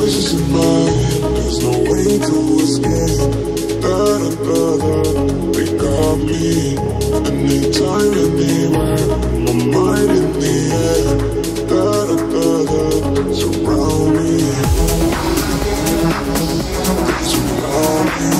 voices in my head, there's no way to escape. Da-da-da-da, they got me. Anytime, anywhere, my mind in the air. Da-da-da-da, surround me. Surround me.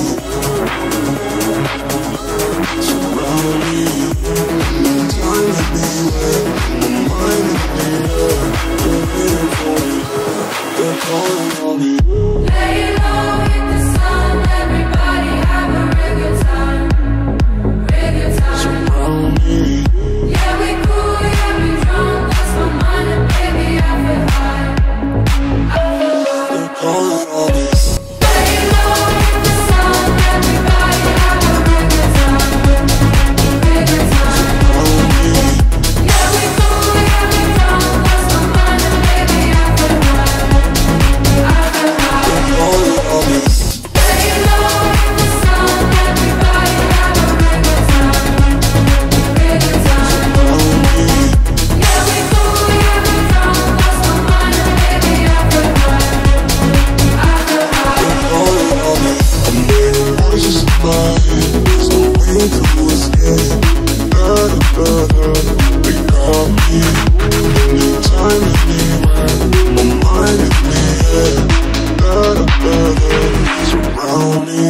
Surround me. Anytime, anywhere, my mind in the air. They're waiting for me, they're calling on me. Lay low, hit the sun, everybody have a real good time. Real good time. Surround me. Yeah, we cool, yeah, we drunk, lost my mind and baby I feel high. I feel high. They're calling on me. Lay low, hit the sun, everybody have a real good time. Real good time. Surround me. Yeah, we cool, yeah, we drunk, lost my mind and baby I feel high. I feel high. They're calling on me. Lay low, hit the sun, everybody have a real good time. Real good time. Surround me. Yeah, we cool, yeah, we drunk, lost my mind and baby I feel high. I feel high. They're calling on me. I'm hearing voices in my head, there's no way to escape. Da-da-da-da, they got me. Anytime, anywhere, my mind in the air. Da-da-da-da, surround me.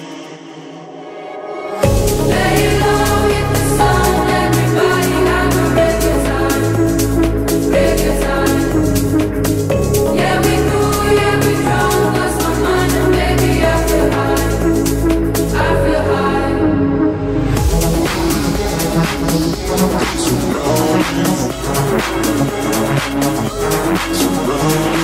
Lay low, hit the sun, everybody have a real good time. Real good time. Yeah, we cool, yeah, we drunk, lost my mind and baby I feel high. I feel high. Surround me. Surround me.